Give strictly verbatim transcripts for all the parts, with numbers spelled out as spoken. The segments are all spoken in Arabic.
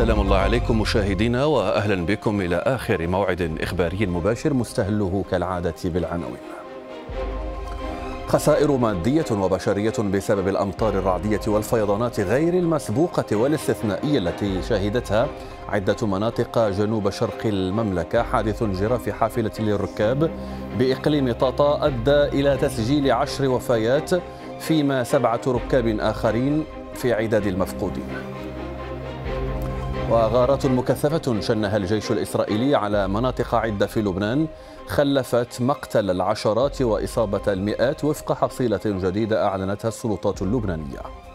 سلام الله عليكم مشاهدينا وأهلا بكم إلى آخر موعد إخباري مباشر مستهله كالعادة بالعناوين. خسائر مادية وبشرية بسبب الأمطار الرعدية والفيضانات غير المسبوقة والاستثنائية التي شهدتها عدة مناطق جنوب شرق المملكة. حادث جرى في حافلة للركاب بإقليم طاطا أدى إلى تسجيل عشر وفيات، فيما سبعة ركاب آخرين في عداد المفقودين. وغارات مكثفة شنها الجيش الإسرائيلي على مناطق عدة في لبنان خلفت مقتل العشرات وإصابة المئات وفق حصيلة جديدة أعلنتها السلطات اللبنانية.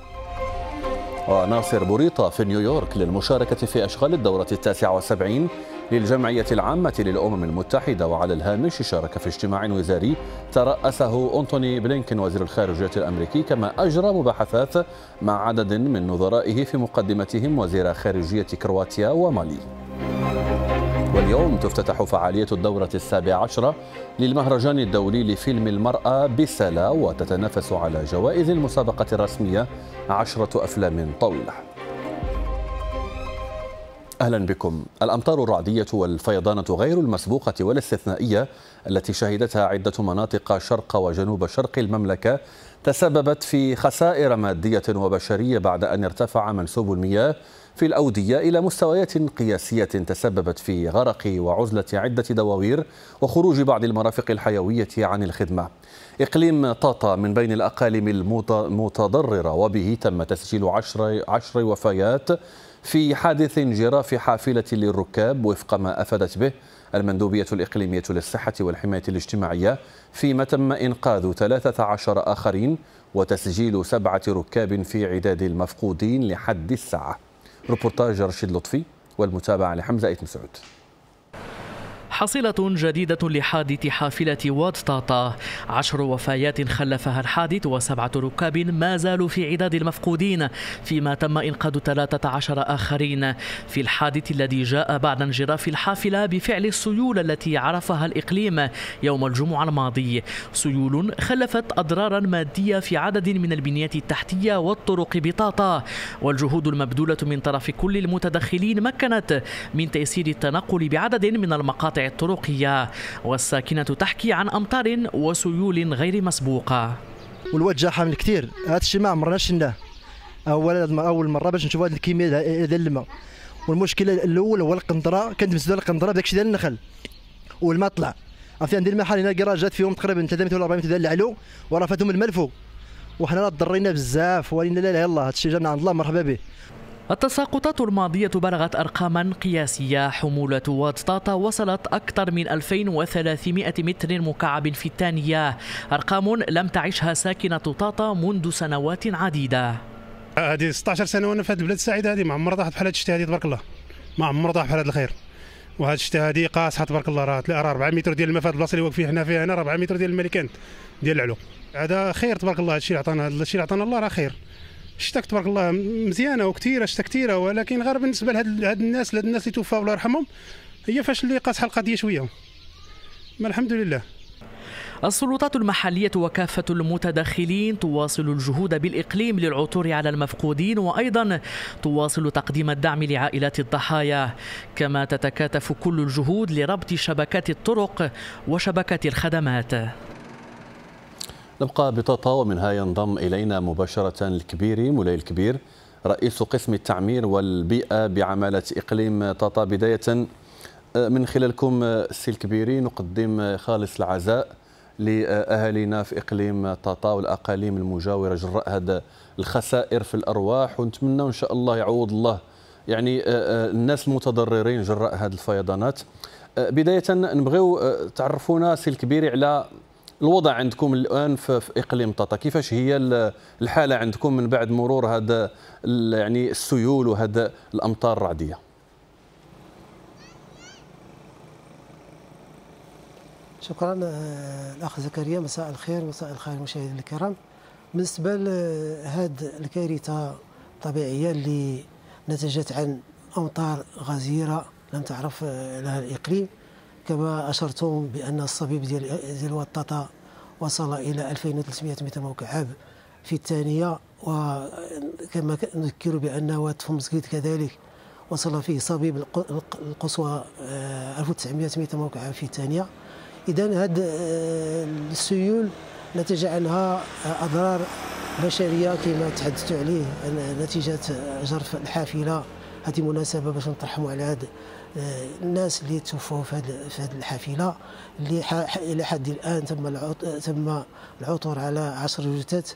وناصر بوريطة في نيويورك للمشاركة في أشغال الدورة التاسعة والسبعين للجمعية العامة للأمم المتحدة، وعلى الهامش شارك في اجتماع وزاري ترأسه أنتوني بلينكن وزير الخارجية الأمريكي، كما أجرى مباحثات مع عدد من نظرائه في مقدمتهم وزير خارجية كرواتيا ومالي. واليوم تفتتح فعالية الدورة السابعة عشرة للمهرجان الدولي لفيلم المرأة بسلا، وتتنافس على جوائز المسابقة الرسمية عشرة أفلام طويلة. أهلا بكم. الأمطار الرعدية والفيضانة غير المسبوقة والاستثنائية التي شهدتها عدة مناطق شرق وجنوب شرق المملكة تسببت في خسائر مادية وبشرية بعد أن ارتفع منسوب المياه في الأودية إلى مستويات قياسية تسببت في غرق وعزلة عدة دواوير وخروج بعض المرافق الحيوية عن الخدمة. إقليم طاطا من بين الأقاليم المتضررة، وبه تم تسجيل عشر, عشر وفيات في حادث جرى في حافلة للركاب وفق ما أفادت به المندوبية الإقليمية للصحة والحماية الاجتماعية، فيما تم إنقاذ ثلاثة عشر آخرين وتسجيل سبعة ركاب في عداد المفقودين لحد الساعة. روبورتاج رشيد لطفي والمتابعة لحمزة إيت مسعود. حصيلة جديدة لحادث حافلة واد طاطا، عشر وفيات خلفها الحادث وسبعة ركاب ما زالوا في عداد المفقودين، فيما تم إنقاذ ثلاثة عشر آخرين في الحادث الذي جاء بعد انجراف الحافلة بفعل السيول التي عرفها الإقليم يوم الجمعة الماضي. سيول خلفت أضرارا مادية في عدد من البنيات التحتية والطرق بطاطا، والجهود المبذولة من طرف كل المتدخلين مكنت من تيسير التنقل بعدد من المقاطع الطرقية، والساكنة تحكي عن أمطار وسيول غير مسبوقة. والوجه حامل كثير، هذا الشيء ما عمرنا شفناه. أول أول مرة باش نشوف هذه الكمية ديال الماء. والمشكلة الأول هو القنطرة، كانت مسدودة القنطرة بداك الشيء ديال النخل والماء طلع. عرفتي عندي المحل هنا كراجات فيهم تقريبا ثلاثمائة ولا أربعمائة ديال العلو ورفاتهم الملفو، وحنا تضرينا بزاف، ولكن لا لا يلاه هذا الشيء جانا عند الله مرحبا به. التساقطات الماضية بلغت أرقاما قياسية. حمولة واد طاطا وصلت أكثر من ألفين وثلاثمائة متر مكعب في الثانية، أرقام لم تعشها ساكنة طاطا منذ سنوات عديدة. هذه ستة عشر سنة وانا في هذه البلاد السعيدة هذه، ما عمرها طاحت بحال هذا الشتاء هذه تبارك الله، ما عمرها طاح بحال هذا الخير. وهذا الشتاء هذه قاصحة تبارك الله، راه أربعة متر ديال الماء في هذه البلاصة اللي واقفين حنا فيها هنا، أربعة متر ديال الماء اللي كانت ديال العلو. هذا خير تبارك الله، هذا الشيء اللي عطانا، هذا الشيء اللي عطانا الله راه خير. الشتاء تبارك الله مزيانه وكثيره، الشتاء كثيره، ولكن غير بالنسبه لهاد هاد الناس لهاد الناس اللي توفاو الله يرحمهم، هي فاش اللي قاصحه القضيه شويه. ما الحمد لله. السلطات المحلية وكافة المتدخلين تواصل الجهود بالإقليم للعثور على المفقودين، وأيضا تواصل تقديم الدعم لعائلات الضحايا، كما تتكاتف كل الجهود لربط شبكات الطرق وشبكات الخدمات. نبقى بطاطا ومنها ينضم إلينا مباشرة الكبيري مولاي الكبير رئيس قسم التعمير والبيئة بعمالة إقليم طاطا. بداية من خلالكم سي الكبيري نقدم خالص العزاء لأهالينا في إقليم طاطا والأقاليم المجاورة جراء هذا الخسائر في الأرواح، ونتمنى إن شاء الله يعوض الله يعني الناس المتضررين جراء هذه الفيضانات. بداية نبغيو تعرفونا سي الكبيري على الوضع عندكم الآن في إقليم طاطا، كيفاش هي الحالة عندكم من بعد مرور هذا يعني السيول وهذا الأمطار الرعدية؟ شكرا الأخ زكريا، مساء الخير. مساء الخير المشاهدين الكرام. بالنسبة لهذه الكارثة الطبيعية اللي نتجت عن أمطار غزيرة لم تعرف لها الإقليم، كما أشرتم بأن الصبيب ديال ديال واد طاطا وصل إلى ألفين وثلاثمائة متر مكعب في الثانية، وكما نذكر بأن واد فمسكيت كذلك وصل فيه صبيب القصوى ألف وتسعمائة متر موقعة في الثانية. إذا هذه السيول نتج عنها أضرار بشرية كما تحدثت عليه نتيجة جرف الحافلة. هذه مناسبة باش نترحموا على هاد الناس اللي توفوا في هذه الحافلة اللي إلى حد الآن تم تم العثور على عشر جثث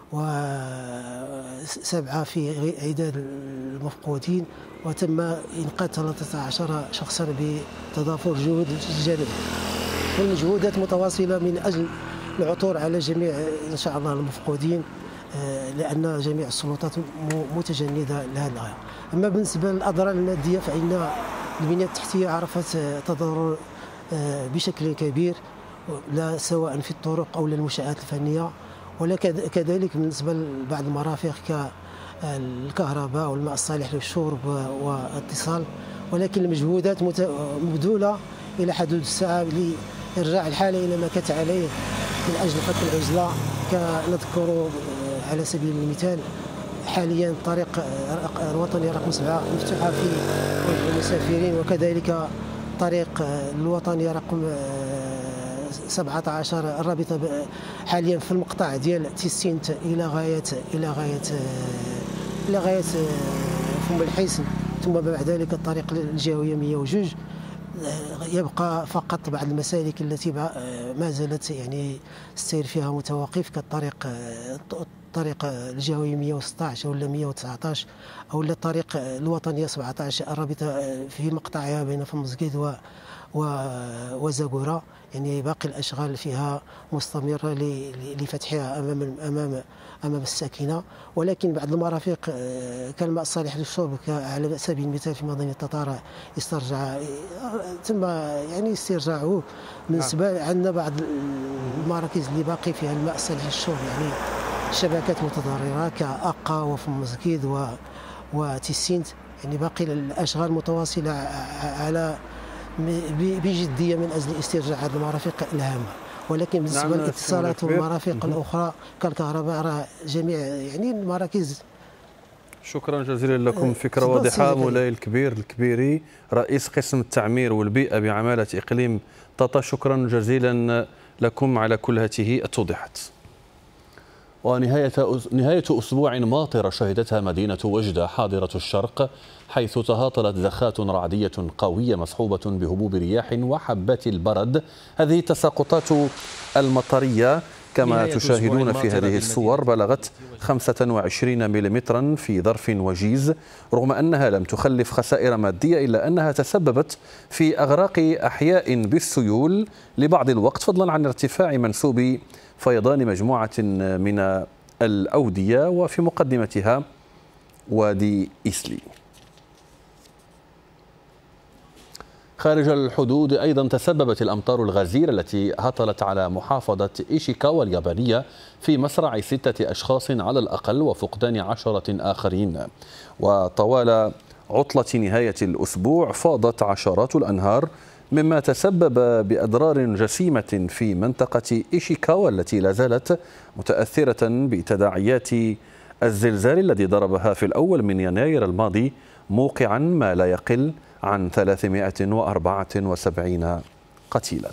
وسبعة في عداد المفقودين، وتم إنقاذ ثلاثة عشر شخصا بتضافر جهود الجانب. والمجهودات متواصلة من أجل العثور على جميع إن شاء الله المفقودين، لأن جميع السلطات متجندة لهذه الغاية. أما بالنسبة للأضرار المادية فإن البنية التحتية عرفت تضرر بشكل كبير، لا سواء في الطرق أو المنشآت الفنية، وكذلك بالنسبة لبعض المرافق كالكهرباء والماء الصالح للشرب والاتصال. ولكن المجهودات مبذولة إلى حدود الساعة لإرجاع الحالة إلى ما كانت عليه من أجل قتل العزلة. كنذكر على سبيل المثال حاليا الطريق الوطني رقم سبعة مفتوحة في وجه المسافرين، وكذلك طريق الوطني رقم سبعة عشر الرابطة حاليا في المقطع ديال تيسينت إلى غاية إلى غاية إلى غاية فم الحسن، ثم بعد ذلك الطريق الجهوية مئة وجوج. يبقى فقط بعض المسالك التي ما زالت يعني السير فيها متوقف، كالطريق الطريق الجهوي مئة وستة عشر ولا مئة وتسعة عشر او الطريق الوطنية سبعة عشر الرابطة في مقطعها بين فم مسقيد و وزاكورا. يعني باقي الاشغال فيها مستمره لفتحها امام امام امام الساكنه. ولكن بعض المرافق كالماء الصالح للشرب على سبيل المثال في مدينه تطارع استرجع ثم يعني استرجاعه. بالنسبه عندنا بعض المراكز اللي باقي فيها الماء الصالح للشرب يعني شبكات متضرره كاقا وفم مسقيد و وتيسينت، يعني باقي الاشغال متواصله على بجديه من اجل استرجاع هذه المرافق الهامه. ولكن بالنسبه نعم للاتصالات والمرافق الاخرى كالكهرباء راه جميع يعني المراكز. شكرا جزيلا لكم، فكره واضحه. مولاي الكبير الكبيري رئيس قسم التعمير والبيئه بعماله اقليم طاطا، شكرا جزيلا لكم على كل هذه التوضيحات. ونهاية نهاية أسبوع ماطرة شهدتها مدينة وجدة حاضرة الشرق، حيث تهاطلت زخات رعدية قوية مصحوبة بهبوب رياح وحبات البرد. هذه التساقطات المطرية كما تشاهدون في هذه الصور بلغت خمسة وعشرين ملم في ظرف وجيز، رغم أنها لم تخلف خسائر مادية إلا أنها تسببت في أغراق أحياء بالسيول لبعض الوقت، فضلا عن ارتفاع منسوب فيضان مجموعة من الأودية وفي مقدمتها وادي إسلي. خارج الحدود أيضا تسببت الأمطار الغزيرة التي هطلت على محافظة إيشيكاوا اليابانية في مصرع ستة أشخاص على الأقل وفقدان عشرة آخرين. وطوال عطلة نهاية الأسبوع فاضت عشرات الأنهار، مما تسبب بأضرار جسيمة في منطقة إيشيكاوا التي لا زالت متأثرة بتداعيات الزلزال الذي ضربها في الأول من يناير الماضي، موقعا ما لا يقل عن ثلاثمائة وأربعة وسبعين قتيلا.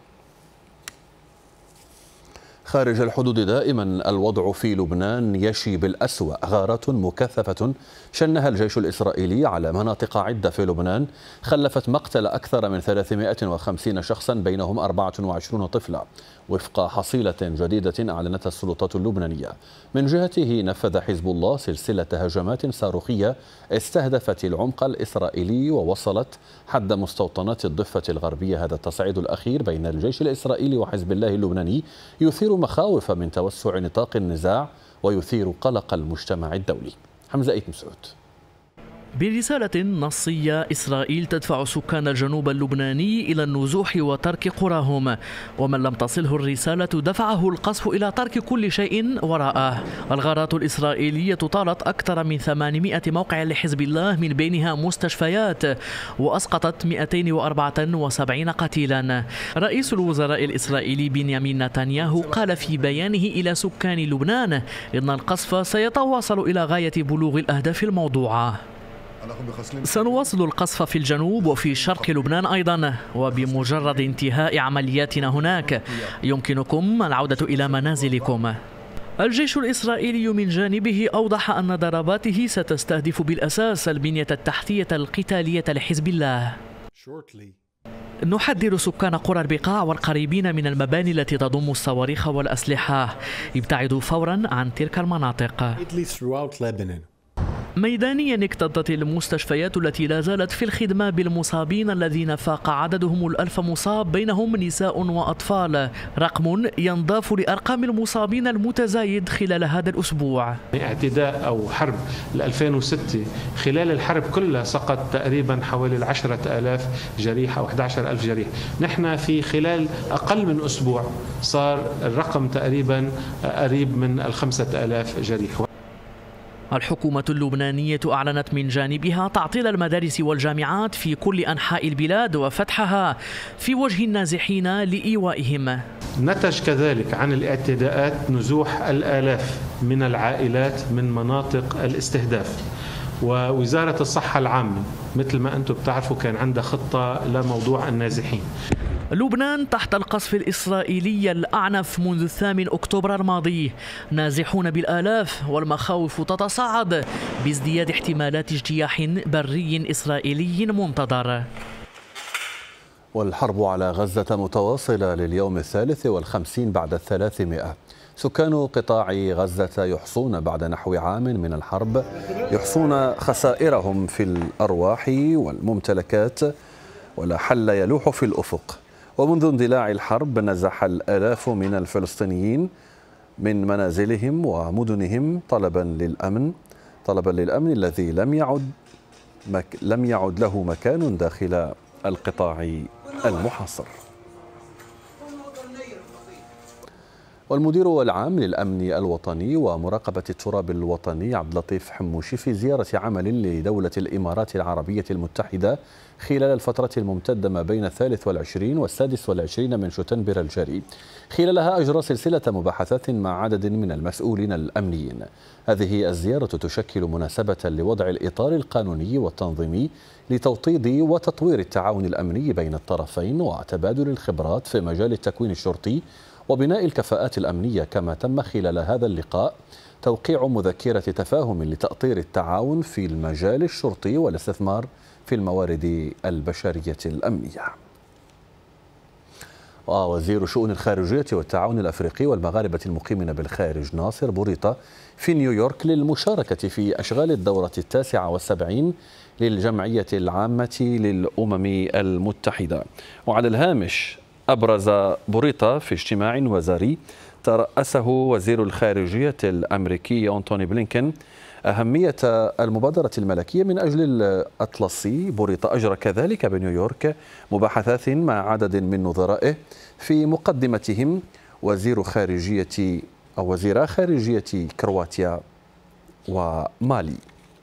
خارج الحدود دائما الوضع في لبنان يشي بالأسوأ. غارات مكثفة شنها الجيش الإسرائيلي على مناطق عدة في لبنان خلفت مقتل أكثر من ثلاثمائة وخمسين شخصا بينهم أربعة وعشرين طفلا، وفق حصيلة جديدة أعلنتها السلطات اللبنانية. من جهته نفذ حزب الله سلسلة هجمات صاروخية استهدفت العمق الإسرائيلي ووصلت حد مستوطنات الضفة الغربية. هذا التصعيد الأخير بين الجيش الإسرائيلي وحزب الله اللبناني يثير مخاوف من توسع نطاق النزاع ويثير قلق المجتمع الدولي. حمزة إيت مسعود. برسالة نصية، إسرائيل تدفع سكان الجنوب اللبناني إلى النزوح وترك قراهم، ومن لم تصله الرسالة دفعه القصف إلى ترك كل شيء وراءه. الغارات الإسرائيلية طالت أكثر من ثمانمائة موقع لحزب الله، من بينها مستشفيات، وأسقطت مئتين وأربعة وسبعين قتيلا. رئيس الوزراء الإسرائيلي بنيامين نتنياهو قال في بيانه إلى سكان لبنان إن القصف سيتواصل إلى غاية بلوغ الأهداف الموضوعة. سنواصل القصف في الجنوب وفي شرق لبنان أيضا، وبمجرد انتهاء عملياتنا هناك يمكنكم العودة إلى منازلكم. الجيش الإسرائيلي من جانبه أوضح أن ضرباته ستستهدف بالأساس البنية التحتية القتالية لحزب الله. نحذر سكان قرى البقاع والقريبين من المباني التي تضم الصواريخ والأسلحة، ابتعدوا فورا عن تلك المناطق. ميدانيا اكتظت المستشفيات التي لا زالت في الخدمة بالمصابين الذين فاق عددهم الألف مصاب، بينهم نساء وأطفال، رقم ينضاف لأرقام المصابين المتزايد خلال هذا الأسبوع. اعتداء أو حرب ألفين وستة، خلال الحرب كلها سقط تقريبا حوالي عشرة آلاف جريح أو أحد عشر ألف جريح. نحن في خلال أقل من أسبوع صار الرقم تقريبا قريب من الخمسة آلاف جريح. الحكومة اللبنانية أعلنت من جانبها تعطيل المدارس والجامعات في كل أنحاء البلاد وفتحها في وجه النازحين لإيوائهم. نتج كذلك عن الاعتداءات نزوح الآلاف من العائلات من مناطق الاستهداف، ووزارة الصحة العامة مثل ما أنتم بتعرفوا كان عندها خطة لموضوع النازحين. لبنان تحت القصف الإسرائيلي الأعنف منذ الثامن أكتوبر الماضي، نازحون بالآلاف، والمخاوف تتصاعد بازدياد احتمالات اجتياح بري إسرائيلي منتظر. والحرب على غزة متواصلة لليوم الثالث والخمسين بعد الثلاثمائة. سكان قطاع غزة يحصون بعد نحو عام من الحرب يحصون خسائرهم في الأرواح والممتلكات، ولا حل يلوح في الأفق. ومنذ اندلاع الحرب نزح الآلاف من الفلسطينيين من منازلهم ومدنهم طلبا للأمن طلبا للأمن الذي لم يعد مك لم يعد له مكان داخل القطاع المحاصر. والمدير العام للأمن الوطني ومراقبة التراب الوطني عبد اللطيف حموشي في زيارة عمل لدولة الإمارات العربية المتحدة خلال الفترة الممتدة ما بين الثالث والعشرين والسادس والعشرين من شتنبر الجاري، خلالها أجرى سلسلة مباحثات مع عدد من المسؤولين الأمنيين. هذه الزيارة تشكل مناسبة لوضع الإطار القانوني والتنظيمي لتوطيد وتطوير التعاون الأمني بين الطرفين وتبادل الخبرات في مجال التكوين الشرطي وبناء الكفاءات الأمنية. كما تم خلال هذا اللقاء توقيع مذكرة تفاهم لتأطير التعاون في المجال الشرطي والاستثمار في الموارد البشرية الأمنية. ووزير شؤون الخارجية والتعاون الأفريقي والمغاربة المقيمين بالخارج ناصر بوريطة في نيويورك للمشاركة في أشغال الدورة التاسعة والسبعين للجمعية العامة للأمم المتحدة. وعلى الهامش أبرز بوريطة في اجتماع وزاري ترأسه وزير الخارجية الأمريكي أنتوني بلينكن أهمية المبادرة الملكية من أجل الأطلسي. بوريطة أجرى كذلك بنيويورك مباحثات مع عدد من نظرائه في مقدمتهم وزير خارجية أو وزيرا خارجية كرواتيا ومالي.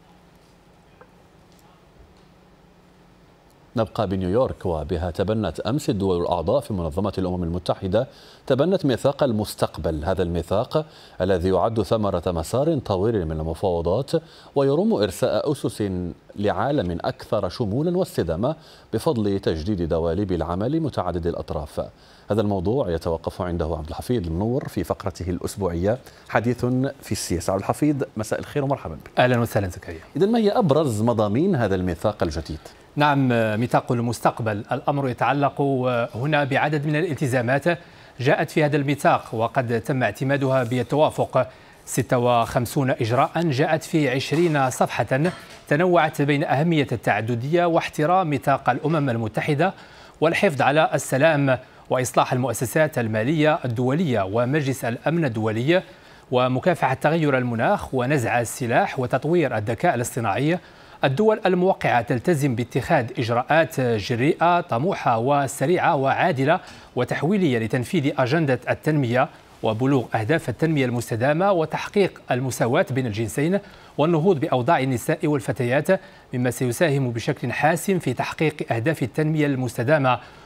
نبقى بنيويورك، وبها تبنت أمس الدول الأعضاء في منظمة الأمم المتحدة تبنت ميثاق المستقبل. هذا الميثاق الذي يعد ثمرة مسار طويل من المفاوضات ويرم إرساء أسس لعالم أكثر شمولا واستدامة بفضل تجديد دواليب العمل متعدد الأطراف. هذا الموضوع يتوقف عنده عبد الحفيظ المنور في فقرته الأسبوعية حديث في السياسة. عبد الحفيظ، مساء الخير ومرحبا بك. أهلا وسهلا زكريا. إذن ما هي أبرز مضامين هذا الميثاق الجديد؟ نعم، ميثاق المستقبل. الأمر يتعلق هنا بعدد من الالتزامات جاءت في هذا الميثاق وقد تم اعتمادها بالتوافق. ستة وخمسين إجراء جاءت في عشرين صفحة تنوعت بين أهمية التعددية واحترام ميثاق الأمم المتحدة والحفظ على السلام وإصلاح المؤسسات المالية الدولية ومجلس الأمن الدولي ومكافحة تغير المناخ ونزع السلاح وتطوير الذكاء الاصطناعي. الدول الموقعة تلتزم باتخاذ إجراءات جريئة طموحة وسريعة وعادلة وتحويلية لتنفيذ أجندة التنمية وبلوغ أهداف التنمية المستدامة وتحقيق المساواة بين الجنسين والنهوض بأوضاع النساء والفتيات، مما سيساهم بشكل حاسم في تحقيق أهداف التنمية المستدامة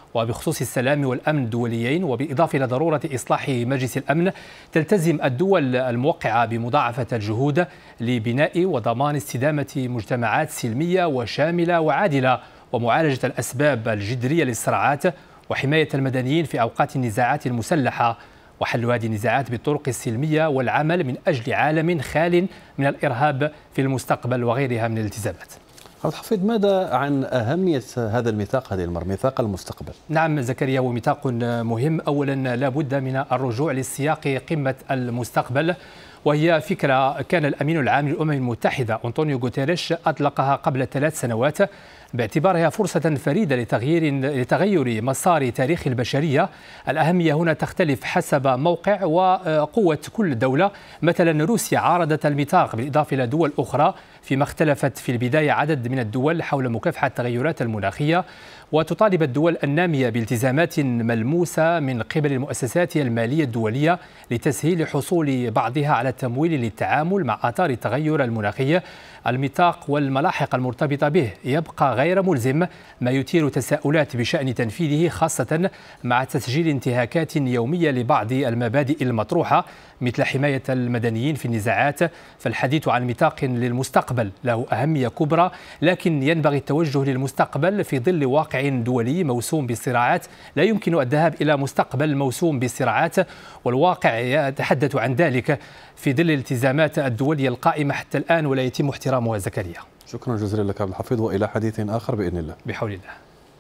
وبخصوص السلام والأمن الدوليين، وبالإضافة إلى ضرورة إصلاح مجلس الأمن تلتزم الدول الموقعة بمضاعفة الجهود لبناء وضمان استدامة مجتمعات سلمية وشاملة وعادلة، ومعالجة الأسباب الجذرية للصراعات، وحماية المدنيين في أوقات النزاعات المسلحة، وحل هذه النزاعات بالطرق السلمية، والعمل من أجل عالم خال من الإرهاب في المستقبل، وغيرها من الالتزامات. عبد الحفيظ، ماذا عن أهمية هذا الميثاق هذه المرة، ميثاق المستقبل؟ نعم زكريا، هو ميثاق مهم. أولا لابد من الرجوع للسياق قمة المستقبل، وهي فكرة كان الأمين العام للأمم المتحدة أنطونيو غوتيريش أطلقها قبل ثلاث سنوات باعتبارها فرصة فريدة لتغيير لتغير مسار تاريخ البشرية. الأهمية هنا تختلف حسب موقع وقوة كل دولة. مثلا روسيا عارضت الميثاق بالإضافة إلى دول أخرى، فيما اختلفت في البداية عدد من الدول حول مكافحة التغيرات المناخية، وتطالب الدول النامية بالتزامات ملموسة من قبل المؤسسات المالية الدولية لتسهيل حصول بعضها على التمويل للتعامل مع آثار التغير المناخي. الميثاق والملاحق المرتبطة به يبقى غير ملزم، ما يثير تساؤلات بشأن تنفيذه، خاصة مع تسجيل انتهاكات يومية لبعض المبادئ المطروحة مثل حماية المدنيين في النزاعات. فالحديث عن ميثاق للمستقبل له أهمية كبرى، لكن ينبغي التوجه للمستقبل في ظل واقع دولي موسوم بالصراعات. لا يمكن الذهاب إلى مستقبل موسوم بالصراعات، والواقع يتحدث عن ذلك في ظل الالتزامات الدولية القائمة حتى الآن ولا يتم احترامها. زكريا، شكرا جزيلا لك عبد الحفيظ، وإلى حديث آخر بإذن الله. بحول الله.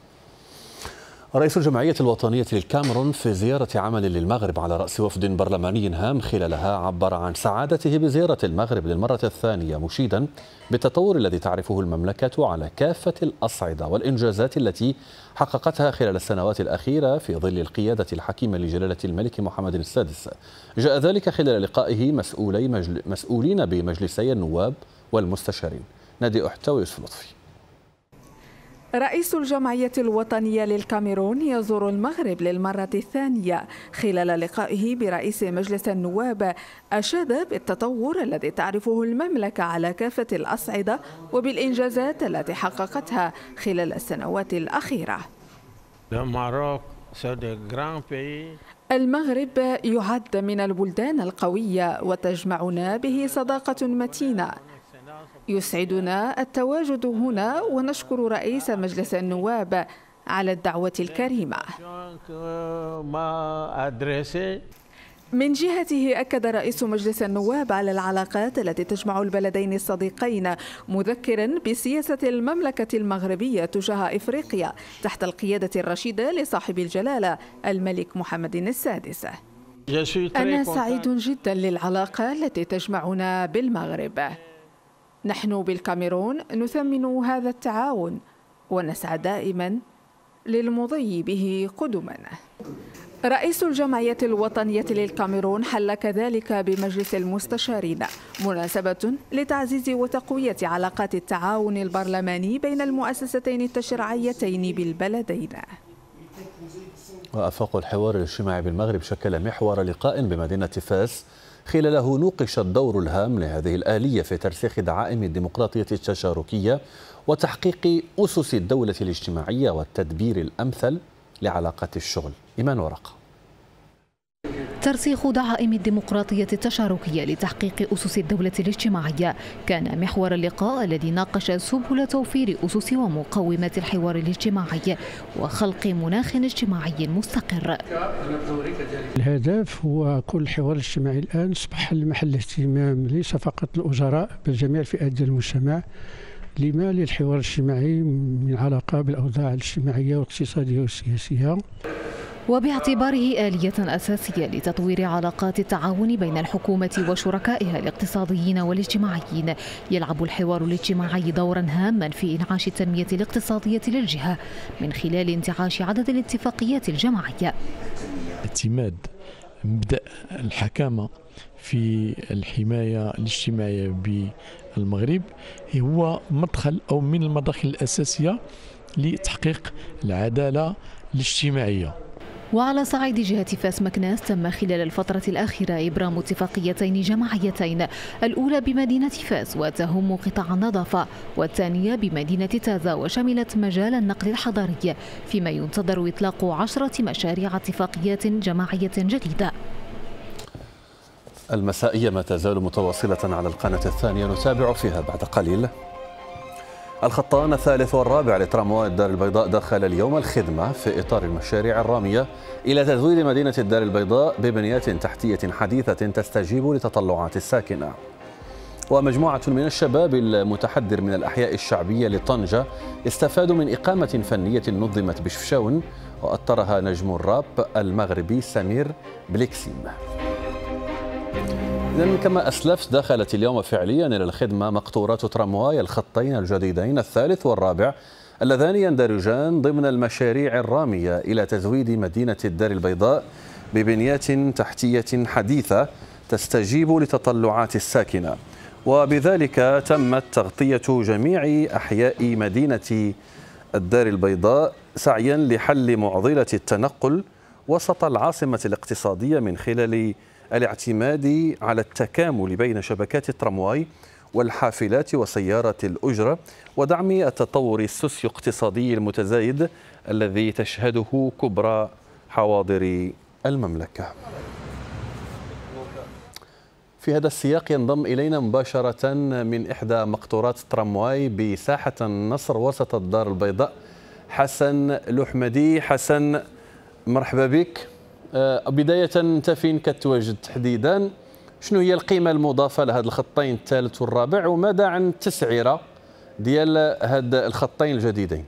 رئيس الجمعية الوطنية للكاميرون في زيارة عمل للمغرب على رأس وفد برلماني هام، خلالها عبر عن سعادته بزيارة المغرب للمرة الثانية، مشيدا بالتطور الذي تعرفه المملكة على كافة الأصعدة والإنجازات التي حققتها خلال السنوات الأخيرة في ظل القيادة الحكيمة لجلالة الملك محمد السادس. جاء ذلك خلال لقائه مسؤولي مجل... مسؤولين بمجلسي النواب والمستشارين. نادي أحتا ويوسف لطفي. رئيس الجمعية الوطنية للكاميرون يزور المغرب للمرة الثانية. خلال لقائه برئيس مجلس النواب أشاد بالتطور الذي تعرفه المملكة على كافة الأصعدة وبالإنجازات التي حققتها خلال السنوات الأخيرة. المغرب يعد من البلدان القوية وتجمعنا به صداقة متينة. يسعدنا التواجد هنا، ونشكر رئيس مجلس النواب على الدعوة الكريمة. من جهته أكد رئيس مجلس النواب على العلاقات التي تجمع البلدين الصديقين، مذكرا بسياسة المملكة المغربية تجاه إفريقيا تحت القيادة الرشيدة لصاحب الجلالة الملك محمد السادس. أنا سعيد جدا للعلاقة التي تجمعنا بالمغرب. نحن بالكاميرون نثمن هذا التعاون ونسعى دائما للمضي به قدما. رئيس الجمعية الوطنية للكاميرون حل كذلك بمجلس المستشارين، مناسبة لتعزيز وتقوية علاقات التعاون البرلماني بين المؤسستين التشريعيتين بالبلدين. وآفاق الحوار الاجتماعي بالمغرب شكل محور لقاء بمدينة فاس، خلاله نوقش الدور الهام لهذه الآلية في ترسيخ دعائم الديمقراطية التشاركية وتحقيق أسس الدولة الاجتماعية والتدبير الأمثل لعلاقات الشغل. إيمان ورقة. ترسيخ دعائم الديمقراطية التشاركية لتحقيق أسس الدولة الاجتماعية كان محور اللقاء الذي ناقش سبل توفير أسس ومقومات الحوار الاجتماعي وخلق مناخ اجتماعي مستقر. الهدف هو كل الحوار الاجتماعي الآن أصبح محل اهتمام ليس فقط الوزراء بل جميع الفئات ديال المجتمع. لما للحوار الاجتماعي من علاقة بالأوضاع الاجتماعية والاقتصادية والسياسية، وباعتباره آلية أساسية لتطوير علاقات التعاون بين الحكومة وشركائها الاقتصاديين والاجتماعيين. يلعب الحوار الاجتماعي دورا هاما في إنعاش التنمية الاقتصادية للجهة من خلال انتعاش عدد الاتفاقيات الجماعية. اعتماد مبدأ الحكامة في الحماية الاجتماعية بالمغرب هو مدخل أو من المداخل الأساسية لتحقيق العدالة الاجتماعية. وعلى صعيد جهة فاس مكناس تم خلال الفترة الأخيرة إبرام اتفاقيتين جماعيتين، الأولى بمدينة فاس وتهم قطاع النظافة، والثانية بمدينة تازا وشملت مجال النقل الحضري، فيما ينتظر إطلاق عشرة مشاريع اتفاقيات جماعية جديدة. المسائية ما تزال متواصلة على القناة الثانية، نتابع فيها بعد قليل. الخطان الثالث والرابع لترامواي الدار البيضاء دخل اليوم الخدمة في إطار المشاريع الرامية إلى تزويد مدينة الدار البيضاء ببنيات تحتية حديثة تستجيب لتطلعات الساكنة. ومجموعة من الشباب المتحدر من الأحياء الشعبية لطنجة استفادوا من إقامة فنية نظمت بشفشاون وأطرها نجم الراب المغربي سمير بليكسيم. إذن كما أسلفت، دخلت اليوم فعليا إلى الخدمة مقطورات ترامواي الخطين الجديدين الثالث والرابع اللذان يندرجان ضمن المشاريع الرامية إلى تزويد مدينة الدار البيضاء ببنيات تحتية حديثة تستجيب لتطلعات الساكنة، وبذلك تمت تغطية جميع أحياء مدينة الدار البيضاء سعيا لحل معضلة التنقل وسط العاصمة الاقتصادية من خلال الاعتماد على التكامل بين شبكات الترامواي والحافلات وسيارة الأجرة ودعم التطور السوسيو اقتصادي المتزايد الذي تشهده كبرى حواضر المملكة. في هذا السياق ينضم إلينا مباشرة من إحدى مقطورات الترامواي بساحة النصر وسط الدار البيضاء حسن لحمدي. حسن، مرحبا بك. بداية أنت فين كتواجد تحديدا؟ شنو هي القيمة المضافة لهذا الخطين الثالث والرابع، وماذا عن التسعيرة ديال هاد الخطين الجديدين؟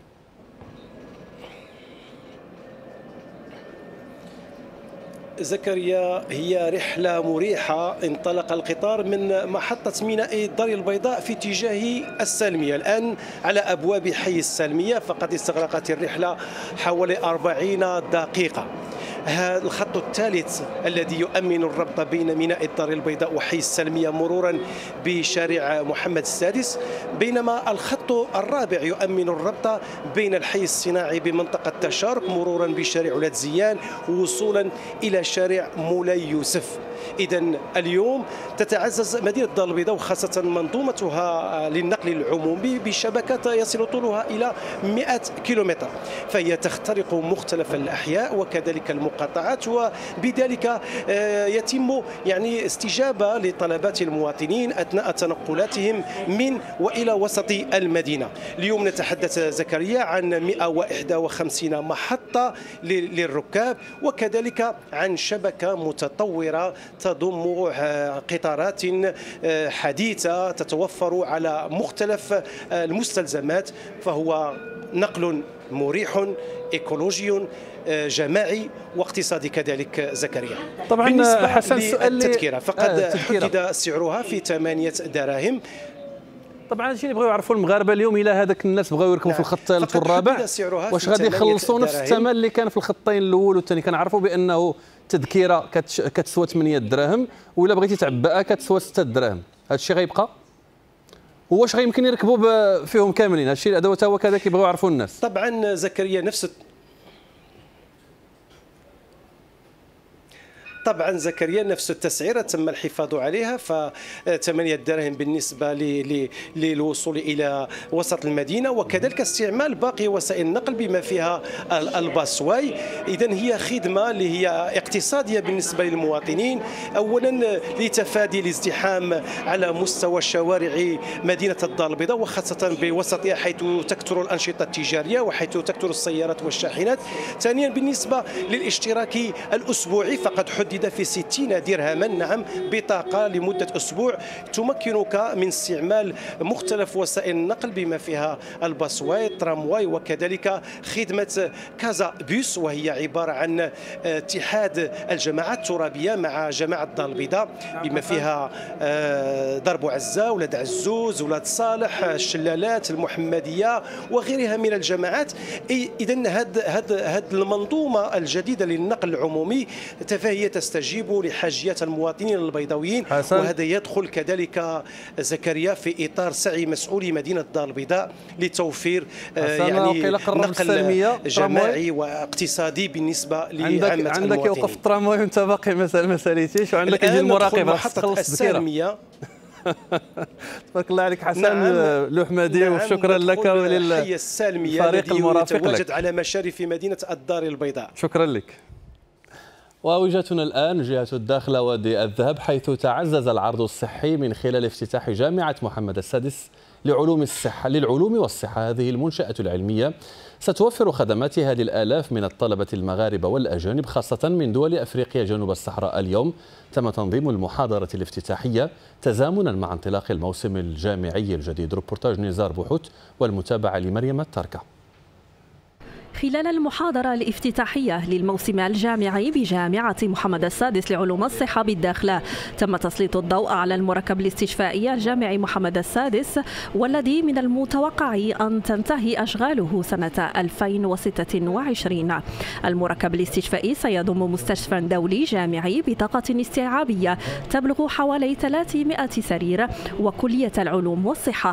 زكريا، هي رحلة مريحة. انطلق القطار من محطة ميناء الدار البيضاء في اتجاه السالمية، الآن على أبواب حي السالمية، فقد استغرقت الرحلة حوالي أربعين دقيقة. هذا الخط الثالث الذي يؤمن الربط بين ميناء الدار البيضاء وحي السلمية مرورا بشارع محمد السادس، بينما الخط الرابع يؤمن الربط بين الحي الصناعي بمنطقة تشارك مرورا بشارع ولاد زيان وصولا إلى شارع مولاي يوسف. إذا اليوم تتعزز مدينة الدار البيضاء وخاصة منظومتها للنقل العمومي بشبكة يصل طولها إلى مئة كيلومتر، فهي تخترق مختلف الأحياء وكذلك المقاطعات، وبذلك يتم يعني استجابة لطلبات المواطنين أثناء تنقلاتهم من وإلى وسط المدينة. اليوم نتحدث زكريا عن مئة وواحد وخمسين محطة للركاب، وكذلك عن شبكة متطورة تضم قطارات حديثة تتوفر على مختلف المستلزمات، فهو نقل مريح ايكولوجي جماعي واقتصادي كذلك زكريا. طبعا بالنسبة حسن للتذكرة فقد آه حدد سعرها في ثمانية دراهم. طبعا هادشي اللي بغاو يعرفوا المغاربه اليوم، الى هذاك الناس بغاو يركبوا في الخط الثالث والرابع، واش غادي يخلصوا نفس الثمن اللي كان في الخطين الاول والثاني؟ كنعرفوا بانه تذكره كتسوى ثمانية دراهم، ولا بغيتي تعبئها كتسوى ستة دراهم. هذا الشيء غيبقى؟ واش غيمكن يركبوا فيهم كاملين؟ هذا الشيء هذا هو كذا كيبغيو يعرفوا الناس. طبعا زكريا نفس طبعا زكريا نفس التسعيره تم الحفاظ عليها، فثمانية دراهم بالنسبه للوصول الى وسط المدينه، وكذلك استعمال باقي وسائل النقل بما فيها الباسواي. اذا هي خدمه اللي هي اقتصاديه بالنسبه للمواطنين، اولا لتفادي الازدحام على مستوى شوارع مدينه الدار البيضاء وخاصه بوسطها حيث تكثر الانشطه التجاريه وحيث تكثر السيارات والشاحنات. ثانيا بالنسبه للاشتراك الاسبوعي فقد حدد في ستين درهما، نعم، بطاقة لمدة أسبوع تمكنك من استعمال مختلف وسائل النقل بما فيها الباسواي، الترامواي، وكذلك خدمة كازا بيس، وهي عبارة عن اتحاد الجماعات الترابية مع جماعة الدار البيضاء بما فيها درب عزة، ولاد عزوز، ولاد صالح، الشلالات، المحمدية وغيرها من الجماعات. إذن هذه هذه المنظومة الجديدة للنقل العمومي فهي تستجيب لحاجيات المواطنين البيضاويين. حسن. وهذا يدخل كذلك زكريا في إطار سعي مسؤولي مدينة الدار البيضاء لتوفير يعني نقل جماعي واقتصادي بالنسبة لعامة عندك عندك يوقف الترامواي وانت باقي ما مساليتيش، وعندك يجي المراقب محطة السالمية. تبارك الله عليك حسن. نعم. لوحمدي نعم. وشكرا لك وللفريق المرافق لك. يتواجد على مشارف مدينة الدار البيضاء. شكرا لك. ووجهتنا الآن جهة الداخلة وادي الذهب، حيث تعزز العرض الصحي من خلال افتتاح جامعة محمد السادس لعلوم الصحة للعلوم والصحة. هذه المنشأة العلمية ستوفر خدماتها للآلاف من الطلبة المغاربة والأجانب، خاصة من دول أفريقيا جنوب الصحراء. اليوم تم تنظيم المحاضرة الافتتاحية تزامنا مع انطلاق الموسم الجامعي الجديد. روبورتاج نزار بوحوت والمتابعة لمريم التركة. خلال المحاضرة الافتتاحية للموسم الجامعي بجامعة محمد السادس لعلوم الصحة بالداخلة، تم تسليط الضوء على المركب الاستشفائي الجامعي محمد السادس، والذي من المتوقع أن تنتهي أشغاله سنة ألفين وستة وعشرين. المركب الاستشفائي سيضم مستشفى دولي جامعي بطاقة استيعابية تبلغ حوالي ثلاثمائة سرير، وكلية العلوم والصحة.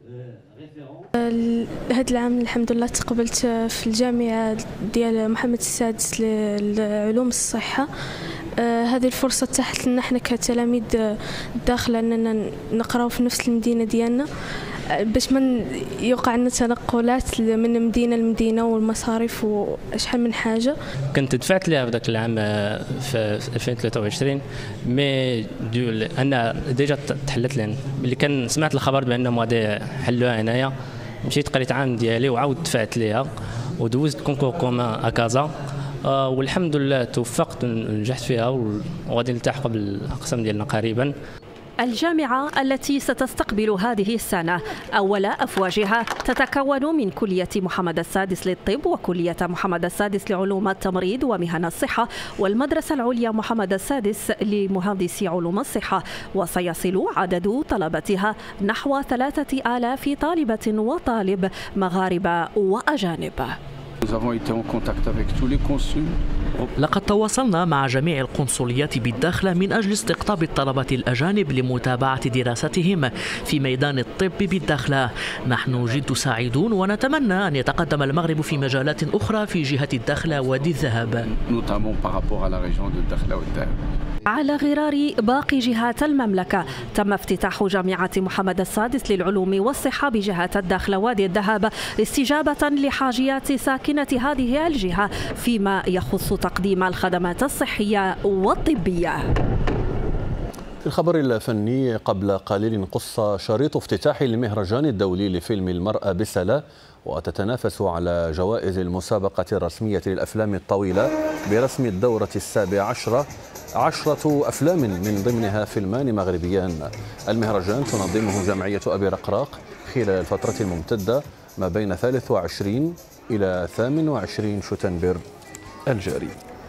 هذا العام الحمد لله تقبلت في الجامعة ديال محمد السادس لعلوم الصحة. آه هذه الفرصة تحت لنا حنا كتلاميذ داخل أننا نقراو في نفس المدينة ديالنا، باش ما يوقع عندنا تنقلات من مدينة لمدينة والمصاريف وشحال من حاجة. كنت دفعت لها في ذاك العام في ألفين وثلاثة وعشرين، مي دو أنا ديجا تحلت لين ملي كان سمعت الخبر بأنهم غادي حلوها هنايا، مشيت قريت عام ديالي وعاود دفعت ليها ودوزت كونكور كومان أكازا. آه والحمد لله توفقت ونجحت فيها وغادي نلتحق بالأقسام ديالنا قريبا. الجامعة التي ستستقبل هذه السنة أول أفواجها تتكون من كلية محمد السادس للطب، وكلية محمد السادس لعلوم التمريض ومهن الصحة، والمدرسة العليا محمد السادس لمهندسي علوم الصحة. وسيصل عدد طلبتها نحو ثلاثة آلاف طالبة وطالب مغاربة وأجانب. لقد تواصلنا مع جميع القنصليات بالداخل من أجل استقطاب الطلبة الأجانب لمتابعة دراستهم في ميدان الطب بالداخل. نحن جد سعيدون ونتمنى أن يتقدم المغرب في مجالات أخرى في جهة الداخل وادي الذهب. على غرار باقي جهات المملكة، تم افتتاح جامعة محمد السادس للعلوم والصحة بجهة الداخل وادي الذهب استجابة لحاجيات ساكنة هذه الجهة فيما يخص تقديم الخدمات الصحية والطبية. في الخبر الفني، قبل قليل قص شريط افتتاح المهرجان الدولي لفيلم المرأة بسلا، وتتنافس على جوائز المسابقة الرسمية للأفلام الطويلة برسم الدورة السابعة عشرة عشرة أفلام من ضمنها فيلمان مغربيان. المهرجان تنظمه جمعية أبي رقراق خلال الفترة الممتدة ما بين ثالث وعشرين إلى ثامن وعشرين شتنبر الجاري.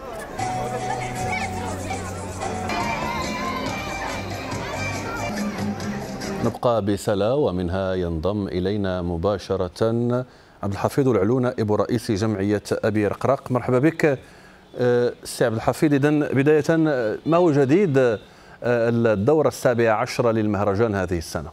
نبقى بسلا ومنها ينضم إلينا مباشرة عبد الحفيظ العلو نائب رئيس جمعية أبي رقراق. مرحبا بك سي عبد الحفيظ. إذن بداية، ما هو جديد الدورة السابعة عشرة للمهرجان هذه السنة؟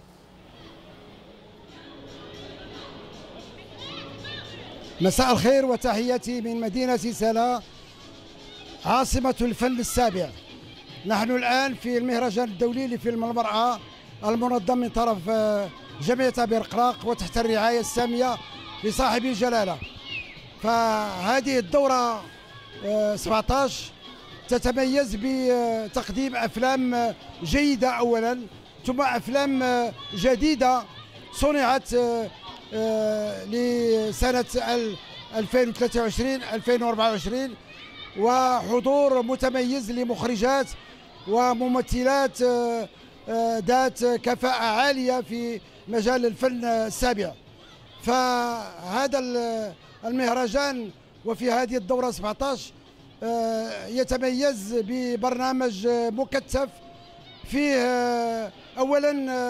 مساء الخير وتحياتي من مدينة سلا عاصمة الفن السابع. نحن الآن في المهرجان الدولي لفيلم المرأة المنظم من طرف جمعية أبي رقراق وتحت الرعاية السامية لصاحب الجلالة. فهذه الدورة سبعة عشر تتميز بتقديم أفلام جيدة أولا، ثم أفلام جديدة صنعت لسنة ألفين وثلاثة وعشرين ألفين وأربعة وعشرين، وحضور متميز لمخرجات وممثلات ذات كفاءة عالية في مجال الفن السابع. فهذا المهرجان وفي هذه الدورة سبعة عشر يتميز ببرنامج مكثف فيه أولا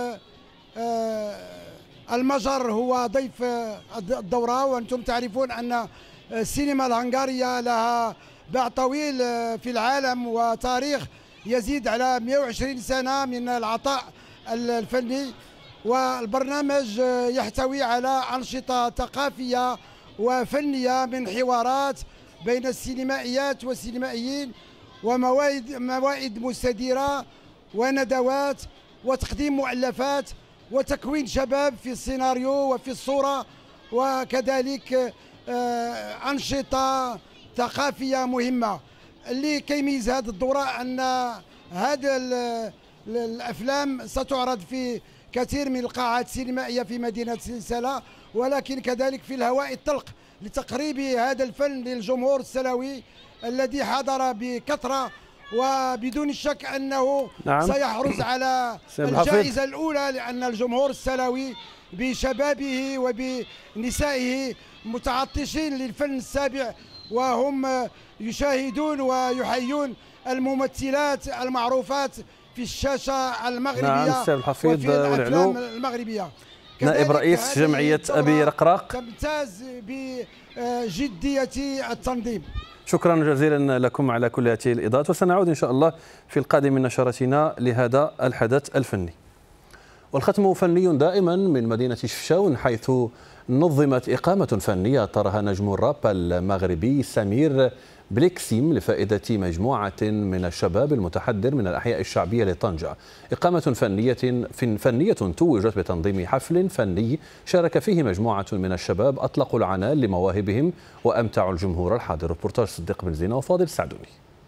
المجر هو ضيف الدورة، وأنتم تعرفون أن السينما الهنغارية لها باع طويل في العالم وتاريخ يزيد على مئة وعشرين سنة من العطاء الفني. والبرنامج يحتوي على أنشطة ثقافية وفنية من حوارات بين السينمائيات والسينمائيين وموائد موائد مستديرة وندوات وتقديم مؤلفات وتكوين شباب في السيناريو وفي الصورة، وكذلك أنشطة ثقافية مهمة. اللي كيميز هذه الدورة أن هذه الأفلام ستعرض في كثير من القاعات السينمائية في مدينة سلسلة، ولكن كذلك في الهواء الطلق لتقريب هذا الفن للجمهور السلوي الذي حضر بكثرة، وبدون شك أنه نعم. سيحرز على الجائزة الأولى، لأن الجمهور السلوي بشبابه وبنسائه متعطشين للفن السابع، وهم يشاهدون ويحيون الممثلات المعروفات في الشاشة المغربية نعم. وفي الأفلام المغربية. نائب رئيس جمعية أبي رقراق تمتاز بجدية التنظيم. شكرا جزيلا لكم على كل هذه الإضاءات، وسنعود إن شاء الله في القادم من نشرتنا لهذا الحدث الفني. والختم فني دائما من مدينة شفشاون، حيث نظمت إقامة فنية طرها نجم الراب المغربي سمير بليكسيم لفائدة مجموعة من الشباب المتحدر من الأحياء الشعبية لطنجة. إقامة فنية فنية توجت بتنظيم حفل فني شارك فيه مجموعة من الشباب أطلقوا العنان لمواهبهم وأمتعوا الجمهور الحاضر. ريبورتاج صديق بن زينة وفاضل السعدوني.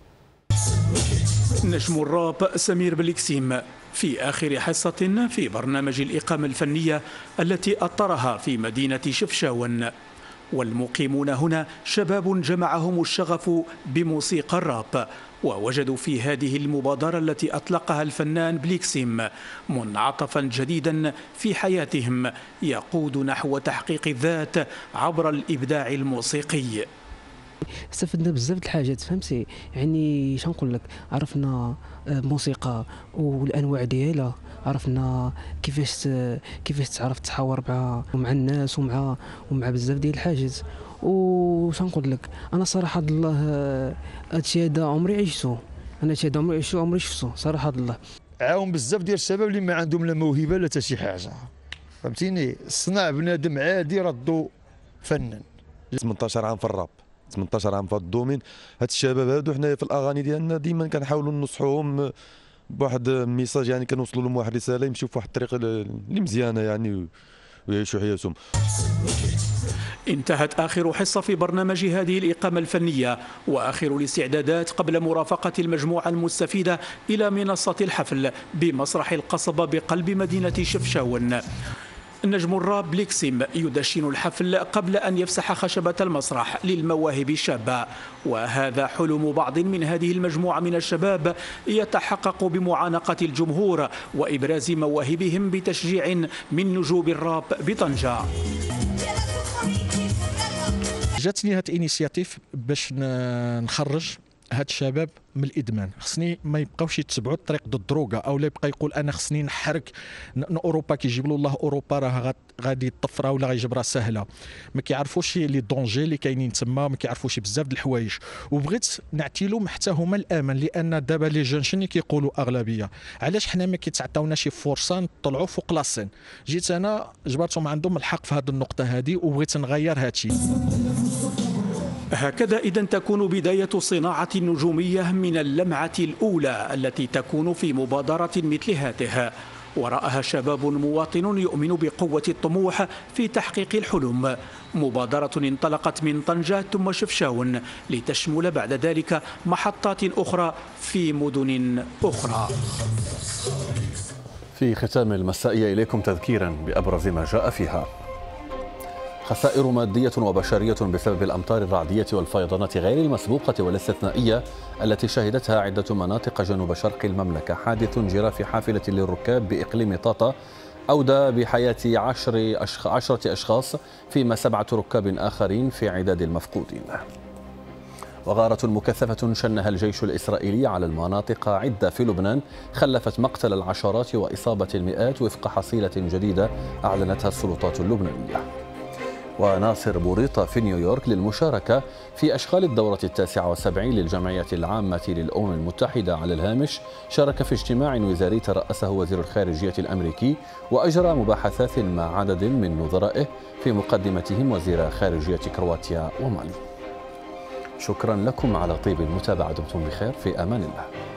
نجم الراب سمير بليكسيم في آخر حصة في برنامج الإقامة الفنية التي أطرها في مدينة شفشاون. والمقيمون هنا شباب جمعهم الشغف بموسيقى الراب، ووجدوا في هذه المبادرة التي أطلقها الفنان بليكسيم منعطفا جديدا في حياتهم يقود نحو تحقيق الذات عبر الإبداع الموسيقي. استفدنا بزاف د الحاجات، فهمتي يعني شنقول لك، عرفنا موسيقى والانواع ديالها، عرفنا كيفاش كيفاش تعرف تحاور مع مع الناس ومع ومع بزاف ديال الحاجات. وش نقول لك، انا صراحه الله هادشي هذا عمري عشتو، انا هادشي هذا عمري عشتو عمري شفتو صراحه الله. عاون بزاف ديال الشباب اللي ما عندهم لا موهبه لا حتى شي حاجه، فهمتيني، صنع بنادم عادي ردو فنان. ثمنطاش عام في الراب، ثمنطاش عام في الدومين. هاد الشباب هادو حنايا في الاغاني ديالنا ديما كنحاولوا ننصحوهم بواحد ميساج، يعني كنوصلوا لهم واحد رساله يمشيو في واحد الطريق اللي مزيانه يعني ويعيشوا حياتهم. انتهت آخر حصة في برنامج هذه الإقامة الفنية وآخر الاستعدادات قبل مرافقة المجموعة المستفيدة إلى منصة الحفل بمسرح القصبة بقلب مدينة شفشاون. نجم الراب بليكسيم يدشن الحفل قبل أن يفسح خشبة المسرح للمواهب الشابة، وهذا حلم بعض من هذه المجموعة من الشباب يتحقق بمعانقة الجمهور وإبراز مواهبهم بتشجيع من نجوم الراب بطنجة. جاتني هاد الانيشياتيف باش نخرج هاد الشباب من الادمان. خصني ما يبقاوش يتبعوا الطريق ضد الدروغه، او لا يبقى يقول انا خصني نحرك اوروبا كيجيب له الله اوروبا راه غادي الطفره ولا غيجيب راه سهله. ما كيعرفوش لي دونجي اللي كاينين تما، ما كيعرفوش بزاف د الحوايج. وبغيت نعطي لهم حتى هما الامل، لان دابا لي جون شنو كيقولوا اغلبيه، علاش حنا ما كيتعطاوناش شي فرصه نطلعوا فوق لاسين. جيت انا جبرتهم عندهم الحق في هذه النقطه هذه، وبغيت نغير هذا الشيء. هكذا إذا تكون بداية صناعة نجومية من اللمعة الأولى التي تكون في مبادرة مثل هذه، وراءها شباب مواطن يؤمن بقوة الطموح في تحقيق الحلم. مبادرة انطلقت من طنجة ثم شفشاون لتشمل بعد ذلك محطات أخرى في مدن أخرى. في ختام المسائية إليكم تذكيرا بأبرز ما جاء فيها. خسائر مادية وبشرية بسبب الأمطار الرعدية والفيضانات غير المسبوقة والاستثنائية التي شهدتها عدة مناطق جنوب شرق المملكة. حادث جرى في حافلة للركاب بإقليم طاطا أودى بحياة عشر أشخ... عشرة أشخاص، فيما سبعة ركاب آخرين في عداد المفقودين. وغارة مكثفة شنها الجيش الإسرائيلي على المناطق عدة في لبنان خلفت مقتل العشرات وإصابة المئات وفق حصيلة جديدة أعلنتها السلطات اللبنانية. وناصر بوريطة في نيويورك للمشاركة في أشغال الدورة التاسعة والسبعين للجمعية العامة للأمم المتحدة. على الهامش شارك في اجتماع وزاري ترأسه وزير الخارجية الأمريكي وأجرى مباحثات مع عدد من نظرائه في مقدمتهم وزير خارجية كرواتيا ومالي. شكرا لكم على طيب المتابعة، دمتم بخير، في أمان الله.